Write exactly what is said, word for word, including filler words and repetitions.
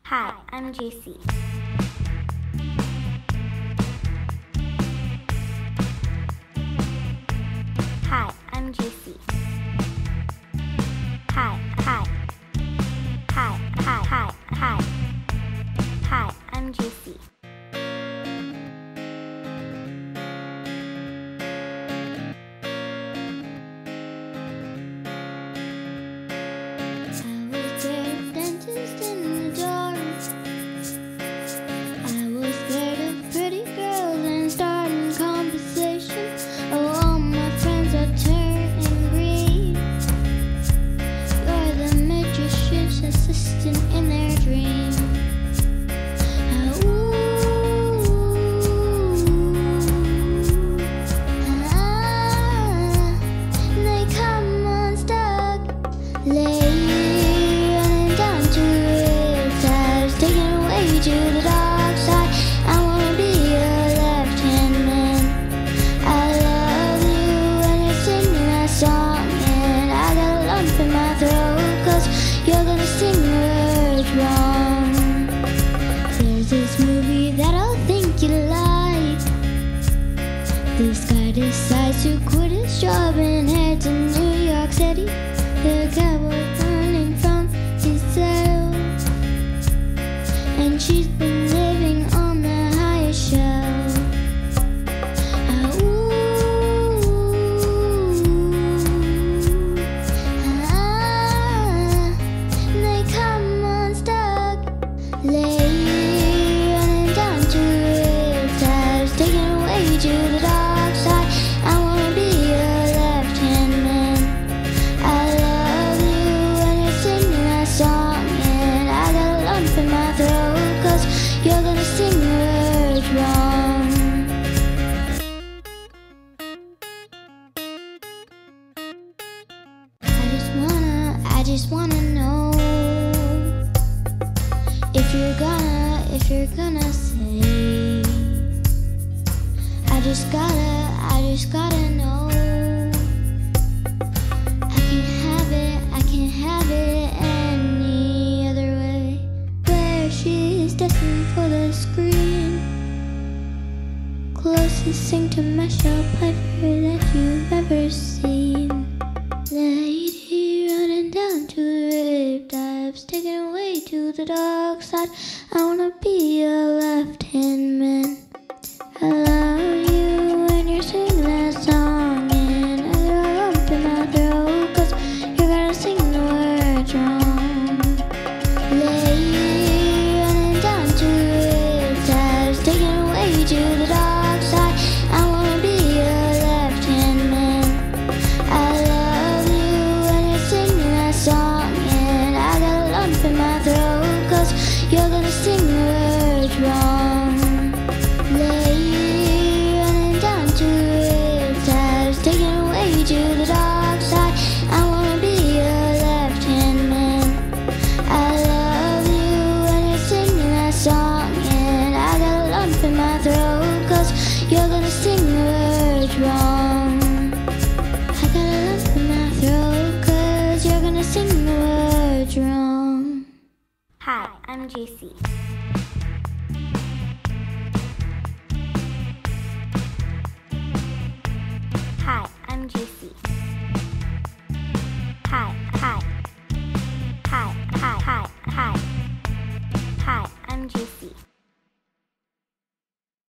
Hi, I'm J C. Hi, I'm J C. Hi, hi. Hi, hi, hi, hi. Hi, I'm J C. Assistant in their dream. Ooh, ah, they come unstuck, lay running down to Riptide, taken away to the dark side. I wanna be your left-hand man. I love you when you're singing that song, and I got a lump in my throat, 'cause you're gonna sing words wrong. There's this movie that I think you like. This guy decides to quit his job and head to New York City. The cowboy running from his cell, and she's been living on the highest shelf. Lay running down to Riptide, taken away to the dark side. I wanna be your left-hand man. I love you when you're singing that song, and I got a lump in my throat, 'cause you're gonna sing words wrong. I just wanna, I just wanna know if you're gonna, if you're gonna say, I just gotta, I just gotta know. I can't have it, I can't have it any other way. Where she's destined for the screen, closest thing to Michelle Piper that you've ever seen. Lady running down to the Riptide, taken away to the dark side. I wanna be your left-hand man. I love you when you're singing that song, and I got a lump in my throat, 'cause you're gonna sing the words wrong. Lady running down to the Riptide, taken away to the dark side. I wanna be your left-hand man. I love you when you're singing that song, and I got a lump in my throat, 'cause you're gonna sing the words wrong. Lay running down to Riptide, taken away to the dark side. I wanna be your left-hand man. I love you when you're singing that song, and I got a lump in my throat, 'cause you're gonna sing the words wrong. I got a lump in my throat, 'cause you're gonna sing the words wrong. Hi, I'm J C. Hi, I'm J C. Hi, hi. Hi, hi, hi, hi. Hi, I'm J C.